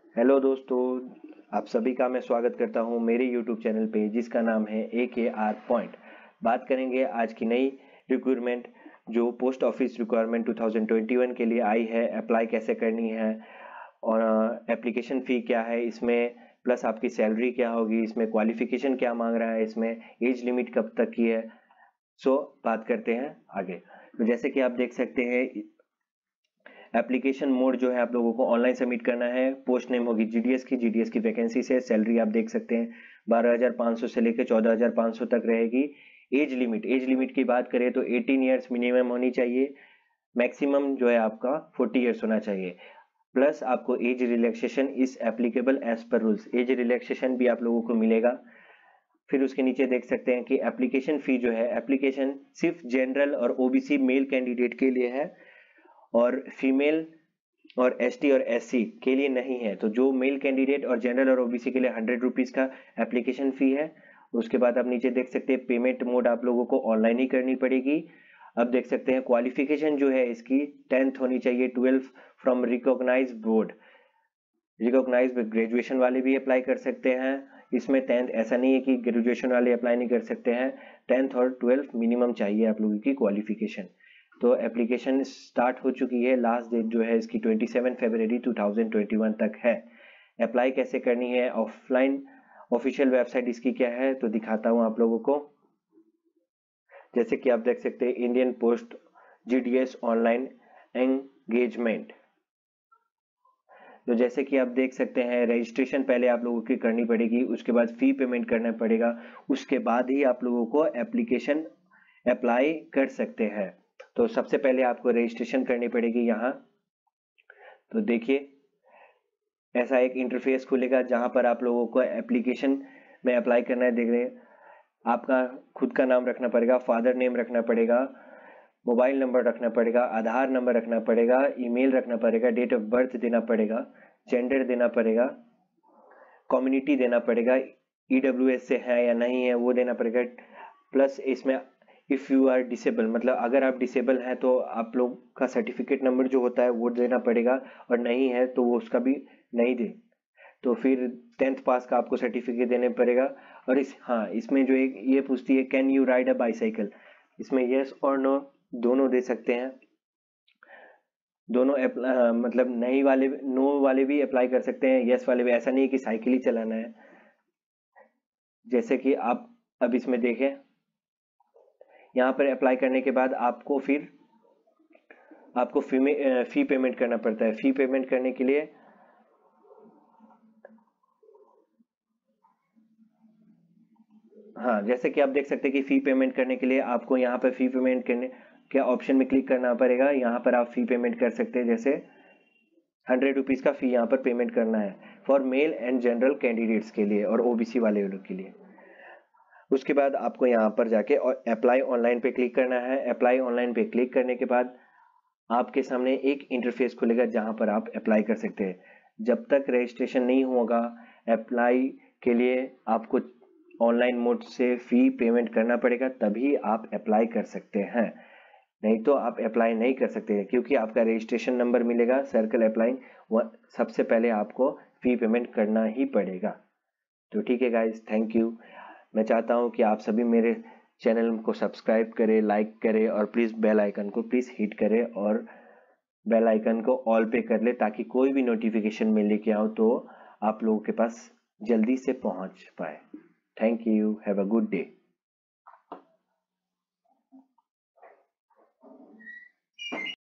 Hello दोस्तों, आप सभी का मैं स्वागत करता हूं मेरे यूट्यूब चैनल पे जिसका नाम है AKR पॉइंट। बात करेंगे आज की नई रिक्वायरमेंट जो पोस्ट ऑफिस रिक्वायरमेंट 2021 के लिए आई है। अप्लाई कैसे करनी है और एप्लीकेशन फ़ी क्या है इसमें, प्लस आपकी सैलरी क्या होगी, इसमें क्वालिफिकेशन क्या मांग रहा है, इसमें एज लिमिट कब तक की है। बात करते हैं आगे। तो जैसे कि आप देख सकते हैं, एप्लीकेशन मोड जो है आप लोगों को ऑनलाइन सबमिट करना है। पोस्ट नेम होगी जीडीएस की वैकेंसी से। सैलरी आप देख सकते हैं 12,500 से लेकर 14,500 तक रहेगी। एज लिमिट की बात करें तो 18 ईयर्स मिनिमम होनी चाहिए। मैक्सिमम जो है आपका 40 ईयर्स होना चाहिए। प्लस आपको age relaxation is applicable as per rules, age relaxation भी आप लोगों को मिलेगा। फिर उसके नीचे देख सकते हैं कि एप्लीकेशन फी जो है, एप्लीकेशन सिर्फ जनरल और ओबीसी मेल कैंडिडेट के लिए है और फीमेल और एसटी और एससी के लिए नहीं है। तो जो मेल कैंडिडेट और जनरल और ओबीसी के लिए 100 रुपीज़ का एप्लीकेशन फ़ी है। उसके बाद आप नीचे देख सकते हैं पेमेंट मोड आप लोगों को ऑनलाइन ही करनी पड़ेगी। अब देख सकते हैं क्वालिफिकेशन जो है इसकी 10th होनी चाहिए, 12 from recognise board. Recognise graduation वाले भी अप्लाई कर सकते हैं इसमें। 10th ऐसा नहीं है कि ग्रेजुएशन वाले अप्लाई नहीं कर सकते हैं, 10th और 12th मिनिमम चाहिए आप लोगों की क्वालिफिकेशन। तो एप्लीकेशन स्टार्ट हो चुकी है, लास्ट डेट जो है इसकी 27 फरवरी 2021 तक है। अप्लाई कैसे करनी है, ऑफलाइन ऑफिशियल वेबसाइट इसकी क्या है तो दिखाता हूँ आप लोगों को। जैसे कि आप देख सकते हैं Indian post GDS online engagement. तो जैसे कि आप देख सकते हैं रजिस्ट्रेशन पहले आप लोगों की करनी पड़ेगी, उसके बाद फी पेमेंट करना पड़ेगा, उसके बाद ही आप लोगों को एप्लीकेशन अप्लाई कर सकते हैं। तो सबसे पहले आपको रजिस्ट्रेशन करनी पड़ेगी यहाँ। तो देखिए ऐसा एक इंटरफेस खुलेगा जहाँ पर आप लोगों को एप्लीकेशन में अप्लाई करना है। देख रहे हैं आपका खुद का नाम रखना पड़ेगा, फादर नेम रखना पड़ेगा, मोबाइल नंबर रखना पड़ेगा, आधार नंबर रखना पड़ेगा, ईमेल रखना पड़ेगा, डेट ऑफ बर्थ देना पड़ेगा, जेंडर देना पड़ेगा, कम्युनिटी देना पड़ेगा, ईडब्ल्यूएस से है या नहीं है वो देना पड़ेगा। प्लस इसमें इफ़ यू आर डिसेबल, मतलब अगर आप डिसेबल हैं तो आप लोग का सर्टिफिकेट नंबर जो होता है वो देना पड़ेगा, और नहीं है तो वो उसका भी नहीं दे। तो फिर 10th पास का आपको सर्टिफिकेट देने पड़ेगा। और इसमें जो एक ये पूछती है can you ride a bicycle, इसमें यस और नो दोनों दे सकते हैं। दोनों मतलब नहीं वाले, नो वाले भी अप्लाई कर सकते हैं, यस वाले भी। ऐसा नहीं है कि साइकिल ही चलाना है। जैसे कि आप अब इसमें देखें, यहाँ पर अप्लाई करने के बाद आपको फी पेमेंट करना पड़ता है। फी पेमेंट करने के लिए जैसे कि आप देख सकते हैं कि फी पेमेंट करने के लिए आपको यहाँ पर फी पेमेंट करने के ऑप्शन में क्लिक करना पड़ेगा। यहाँ पर आप फी पेमेंट कर सकते हैं, जैसे 100 रुपीज़ का फी यहाँ पर पेमेंट करना है for male and general candidates के लिए और ओबीसी वाले लोग के लिए। उसके बाद आपको यहाँ पर जाके और अप्लाई ऑनलाइन पे क्लिक करना है। अप्लाई ऑनलाइन पे क्लिक करने के बाद आपके सामने एक इंटरफेस खुलेगा जहाँ पर आप अप्लाई कर सकते हैं। जब तक रजिस्ट्रेशन नहीं होगा अप्लाई के लिए आपको ऑनलाइन मोड से फी पेमेंट करना पड़ेगा, तभी आप अप्लाई कर सकते हैं। नहीं तो आप अप्लाई नहीं कर सकते हैं, क्योंकि आपका रजिस्ट्रेशन नंबर मिलेगा सर्कल अप्लाइंग, वह सबसे पहले आपको फी पेमेंट करना ही पड़ेगा। तो ठीक है गाइज, थैंक यू। मैं चाहता हूँ कि आप सभी मेरे चैनल को सब्सक्राइब करें, लाइक करें और प्लीज़ बेल आइकन को प्लीज़ हिट करें और बेल आइकन को ऑल पे कर ले, ताकि कोई भी नोटिफिकेशन मैं लेके आऊँ तो आप लोगों के पास जल्दी से पहुँच पाए। Thank you, have a good day.